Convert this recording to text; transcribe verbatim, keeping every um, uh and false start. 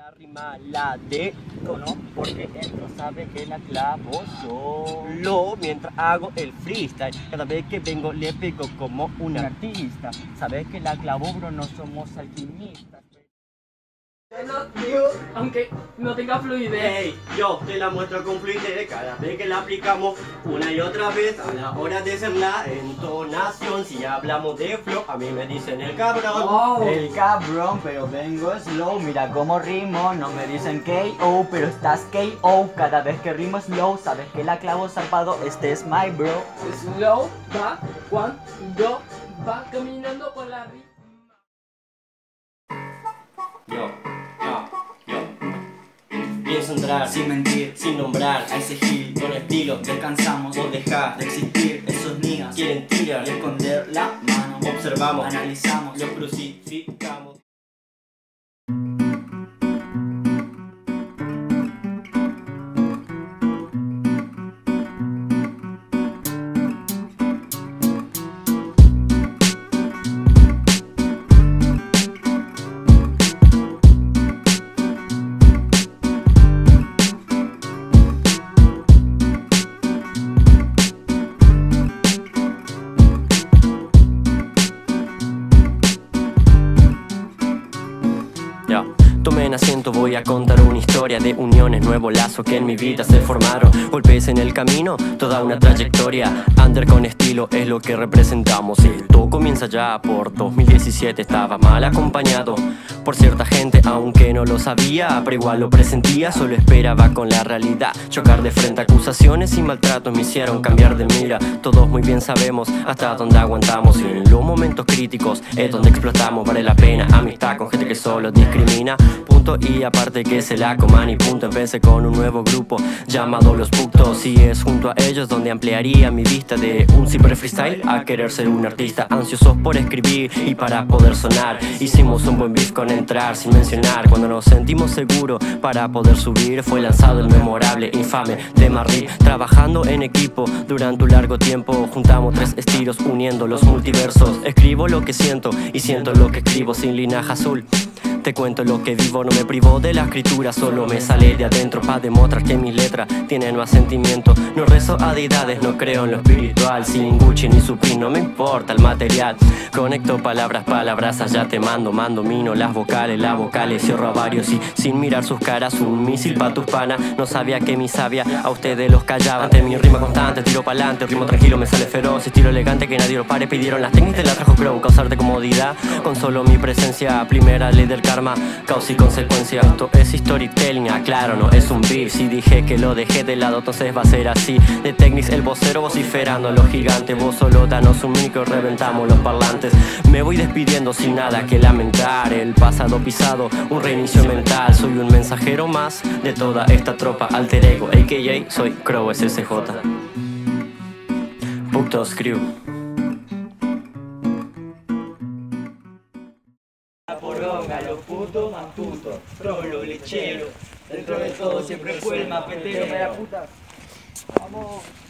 La rima la de tono porque él no sabe que la clavo solo mientras hago el freestyle. Cada vez que vengo le pego como un artista. Sabes que la clavo, bro, no somos alquimistas. No, digo, aunque no tenga fluidez. Hey, yo te la muestro con fluidez cada vez que la aplicamos una y otra vez a la hora de hacer la entonación. Si hablamos de flow, a mí me dicen el cabrón. Oh. El cabrón, pero vengo slow, mira cómo rimo, no me dicen K O, pero estás K O. Cada vez que rimo slow, sabes que la clavo zarpado, este es my bro. Slow va cuando va caminando por la rima. Yo, yo, yo pienso entrar sin mentir, sin nombrar a ese gil con estilo. Descansamos Vos dejá de existir, esos niños quieren tirar, esconder la mano. observamos, Analizamos, los crucificamos. Ya, tomen asiento, voy a contar una historia de uniones, nuevos lazos que en mi vida se formaron. Golpes en el camino, toda una trayectoria. Under con estilo es lo que representamos. Esto comienza ya por dos mil diecisiete. Estaba mal acompañado por cierta gente, aunque no lo sabía, pero igual lo presentía. Solo esperaba con la realidad chocar de frente. Acusaciones y maltratos me hicieron cambiar de mira. Todos muy bien sabemos hasta dónde aguantamos, y en los momentos críticos es donde explotamos. Vale la pena amistad con gente que solo discrimina. Punto y aparte que se la coman y punto. Empecé con un nuevo grupo llamado Los Puctos, y es junto a ellos donde ampliaría mi vista de un simple freestyle a querer ser un artista. Ansiosos por escribir y para poder sonar, hicimos un buen beef con entrar sin mencionar. Cuando nos sentimos seguros para poder subir, fue lanzado el memorable, infame tema R I P. Trabajando en equipo durante un largo tiempo, juntamos tres estilos uniendo los multiversos. Escribo lo que siento y siento lo que escribo, sin linaje azul. Te cuento lo que vivo, no me privo de la escritura, solo me sale de adentro para demostrar que mis letras tienen más sentimiento. No rezo a deidades, no creo en lo espiritual. Sin Gucci ni Supreme, no me importa el material. Conecto palabras, palabras, allá te mando, mando mino las vocales, las vocales, cierro a varios y sin mirar sus caras, un misil pa' tus panas. No sabía que mi sabia a ustedes los callaba. Ante mi rima constante, tiro pa'lante, ritmo tranquilo, me sale feroz, estilo elegante que nadie lo pare. Pidieron las técnicas, la trajo Crow, causarte comodidad con solo mi presencia. Primera ley del karma, causa y consecuencia. Esto es storytelling, aclaro, no es un beef. Si dije que lo dejé de lado, entonces va a ser así. De Technics el vocero vociferando a los gigantes. Vos solo danos un micro, reventamos los parlantes. Me voy despidiendo sin nada que lamentar. El pasado pisado, un reinicio mental. Soy un mensajero más de toda esta tropa. Alter ego, a k a soy Crow S S J. Puctos Crew. La poronga, los putos más putos, trolo, lechero, dentro de todo siempre fue el más petero. Vamos.